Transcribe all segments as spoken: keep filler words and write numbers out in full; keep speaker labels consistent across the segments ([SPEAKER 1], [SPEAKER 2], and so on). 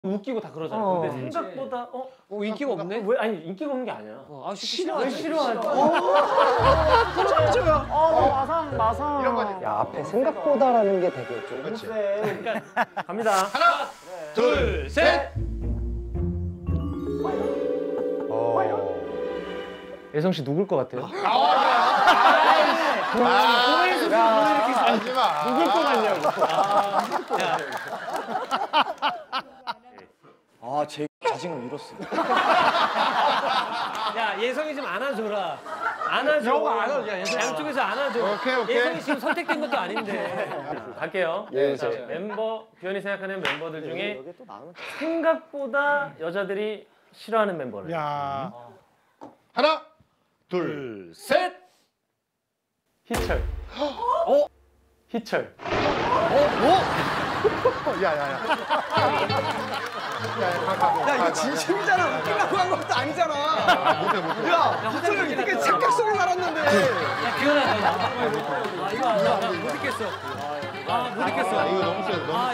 [SPEAKER 1] 웃기고 다 그러잖아. 어, 근데 생각보다 어?
[SPEAKER 2] 어 인기가 없네?
[SPEAKER 1] 왜 아니 인기가 없는 게 아니야.
[SPEAKER 2] 어, 아
[SPEAKER 1] 싫어. 왜 싫어하지?
[SPEAKER 2] 그렇죠.
[SPEAKER 1] 어 마상 마상.
[SPEAKER 3] 이런 거지.
[SPEAKER 4] 야 앞에 생각보다라는 게 되게 좀.
[SPEAKER 3] 그렇지.
[SPEAKER 1] 그러니까 갑니다.
[SPEAKER 3] 하나, 둘, 셋. 어.
[SPEAKER 1] 예성 씨 누굴 것 같아요?
[SPEAKER 3] 아, 하지 마.
[SPEAKER 1] 누굴 것 같냐고.
[SPEAKER 4] 아, 제 자신감 잃었어.
[SPEAKER 2] 야 예성이 좀 안아줘라.
[SPEAKER 1] 안아줘.
[SPEAKER 2] 영화 안아줘. 예성
[SPEAKER 1] 양쪽에서 안아줘.
[SPEAKER 3] 오케이, 오케이.
[SPEAKER 1] 예성이 지금 선택된 것도 아닌데. 갈게요.
[SPEAKER 4] 예,
[SPEAKER 1] 자,
[SPEAKER 4] 예.
[SPEAKER 1] 멤버 규현이 생각하는 멤버들 중에
[SPEAKER 4] 여기 또 나오는.
[SPEAKER 1] 생각보다 여자들이 싫어하는 멤버를.
[SPEAKER 3] 야. 하나, 둘, 셋.
[SPEAKER 1] 희철. 어? 희철.
[SPEAKER 3] 야, 야, 야. 야, 야, 가, 가, 가,
[SPEAKER 4] 야, 이거
[SPEAKER 3] 가,
[SPEAKER 4] 진심이잖아. 웃기려고 한 것도 아니잖아.
[SPEAKER 3] 가. 못해, 못해.
[SPEAKER 4] 야, 희철이 이렇게 착각 속에 살았는데.
[SPEAKER 2] 야 규현아 너 나와. 아 이거 아니야. 나못 있겠어. 아못 있겠어.
[SPEAKER 3] 아, 이거 너무 세, 너무
[SPEAKER 2] 아
[SPEAKER 3] 세.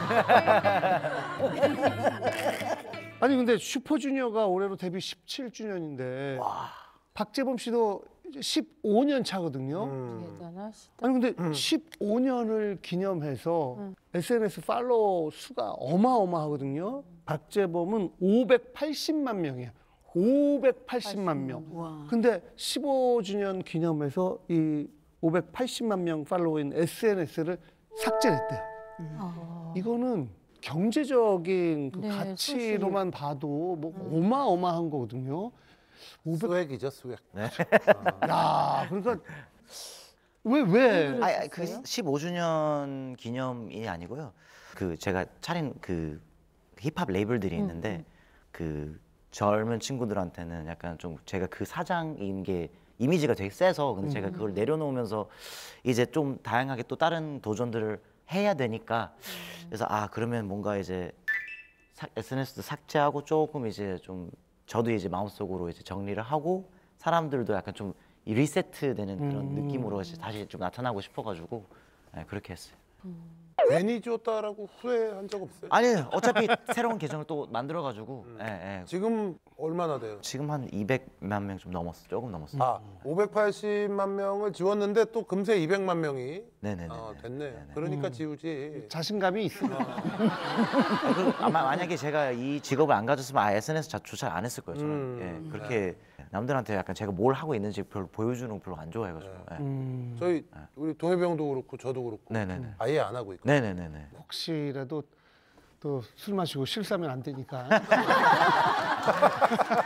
[SPEAKER 2] 이거 아니야.
[SPEAKER 5] 아니 근데 슈퍼주니어가 올해로 데뷔 십칠 주년인데 박재범 씨도 이제 십오 년 차거든요.
[SPEAKER 6] 대단하시다.
[SPEAKER 5] 아니 근데 십오 년을 기념해서 에스엔에스 팔로워 수가 어마어마하거든요. 박재범은 오백팔십만 명이에요. 오백팔십만 명.
[SPEAKER 6] 와.
[SPEAKER 5] 근데 십오 주년 기념해서 이 오백팔십만 명 팔로워인 에스엔에스를 삭제했대요. 이거는 경제적인 그
[SPEAKER 6] 네,
[SPEAKER 5] 가치로만 봐도 뭐 어마어마한 거거든요.
[SPEAKER 3] 스웩이죠, 스웩.
[SPEAKER 5] 야, 그러니까 왜 왜?
[SPEAKER 7] 아, 아, 그 십오 주년 기념이 아니고요. 그 제가 차린 그 힙합 레이블들이 있는데 그 젊은 친구들한테는 약간 좀 제가 그 사장인 게 이미지가 되게 세서 근데 제가 그걸 내려놓으면서 이제 좀 다양하게 또 다른 도전들을 해야 되니까 그래서 아 그러면 뭔가 이제 사, 에스엔에스도 삭제하고 조금 이제 좀 저도 이제 마음속으로 이제 정리를 하고 사람들도 약간 좀 리세트되는 그런
[SPEAKER 5] 음.
[SPEAKER 7] 느낌으로 이제 다시 좀 나타나고 싶어가지고 네, 그렇게 했어요.
[SPEAKER 3] 괜히 지웠다라고 후회한 적 없어요?
[SPEAKER 7] 아니 어차피 새로운 계정을 또 만들어가지고 예, 예.
[SPEAKER 3] 지금 얼마나 돼요?
[SPEAKER 7] 지금 한 이백만 명 좀 넘었어, 조금 넘었어.
[SPEAKER 3] 아, 오백팔십만 명을 지웠는데 또 금세 이백만 명이
[SPEAKER 7] 네네네.
[SPEAKER 3] 어, 됐네. 그러니까 지우지.
[SPEAKER 5] 자신감이 있어.
[SPEAKER 7] 그, 아마 만약에 제가 이 직업을 안 가졌으면 아 에스엔에스 자조차 안 했을 거예요. 저는
[SPEAKER 3] 음.
[SPEAKER 7] 예, 그렇게 남들한테 약간 제가 뭘 하고 있는지 별로 보여주는 거 별로 안 좋아해가지고. 예.
[SPEAKER 5] 음,
[SPEAKER 3] 저희 우리 동해병 형도 그렇고 저도 그렇고
[SPEAKER 7] 네네네.
[SPEAKER 3] 아예 안 하고 있고.
[SPEAKER 7] 네네네네.
[SPEAKER 5] 혹시라도 또 술 마시고 실수하면 안 되니까.